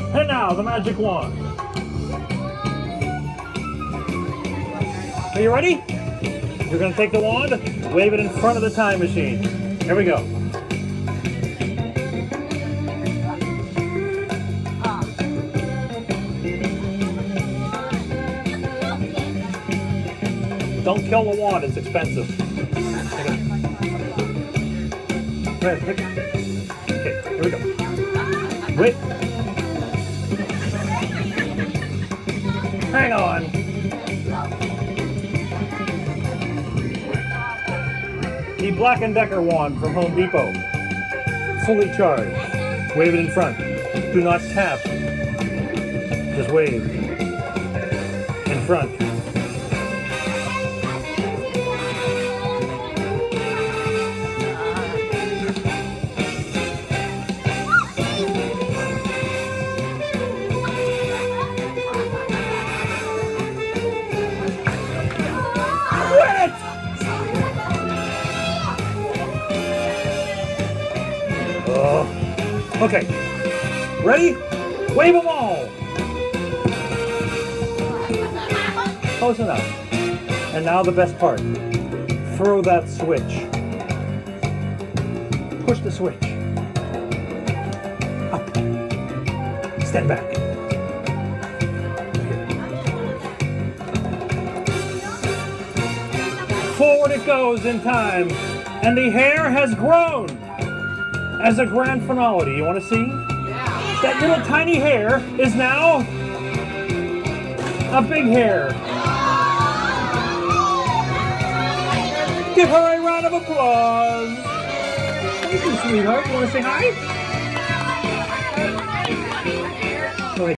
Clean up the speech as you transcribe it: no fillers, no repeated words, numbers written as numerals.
And now, the magic wand. Are you ready? You're going to take the wand, wave it in front of the time machine. Here we go. Don't kill the wand, it's expensive. Take it. Okay, here we go. Wait. Hang on. The Black & Decker wand from Home Depot. Fully charged. Wave it in front. Do not tap. Just wave. In front. Okay, ready? Wave them all! Close enough. And now the best part. Throw that switch. Push the switch. Up. Stand back. Forward it goes in time. And the hair has grown. As a grand finale, you want to see? Yeah. That little tiny hair is now a big hair. Give her a round of applause. Thank you, sweetheart. You want to say hi?